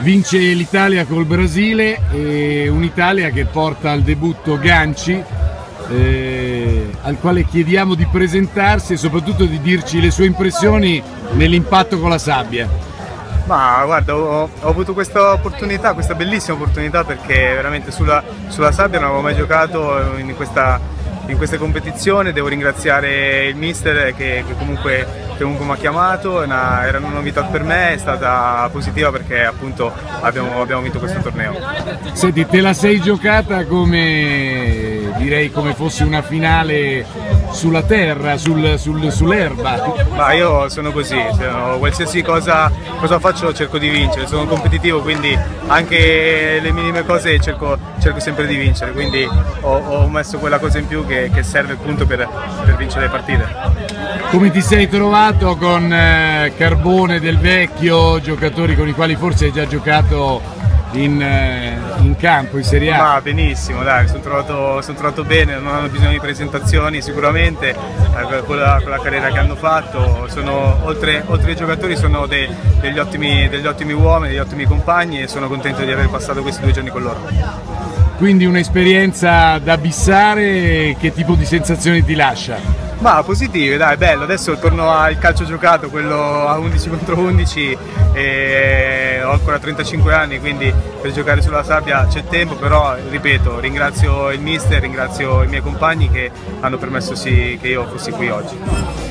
vince l'Italia col Brasile, e un'Italia che porta al debutto Ganci, al quale chiediamo di presentarsi e soprattutto di dirci le sue impressioni nell'impatto con la sabbia. Ma guarda, ho avuto questa opportunità, questa bellissima opportunità, perché veramente sulla sabbia non avevo mai giocato in questa competizione. Devo ringraziare il mister che comunque mi ha chiamato, era una novità per me, è stata positiva perché appunto abbiamo vinto questo torneo. Senti, te la sei giocata come, direi, come fosse una finale sulla terra, sull'erba? Ma io sono così, qualsiasi cosa faccio cerco di vincere, sono competitivo, quindi anche le minime cose cerco sempre di vincere, quindi ho messo quella cosa in più che serve appunto per vincere le partite. Come ti sei trovato con Carbone, Del Vecchio, giocatori con i quali forse hai già giocato in campo, in Serie A? Ma benissimo, dai, sono trovato bene, non hanno bisogno di presentazioni sicuramente, con la carriera che hanno fatto. Oltre ai giocatori sono degli ottimi uomini, degli ottimi compagni, e sono contento di aver passato questi 2 giorni con loro. Quindi un'esperienza da bissare, che tipo di sensazioni ti lascia? Ma positive, dai, bello. Adesso torno al calcio giocato, quello a 11 contro 11, e ho ancora 35 anni, quindi per giocare sulla sabbia c'è tempo, però ripeto, ringrazio il mister, ringrazio i miei compagni che hanno permesso che io fossi qui oggi.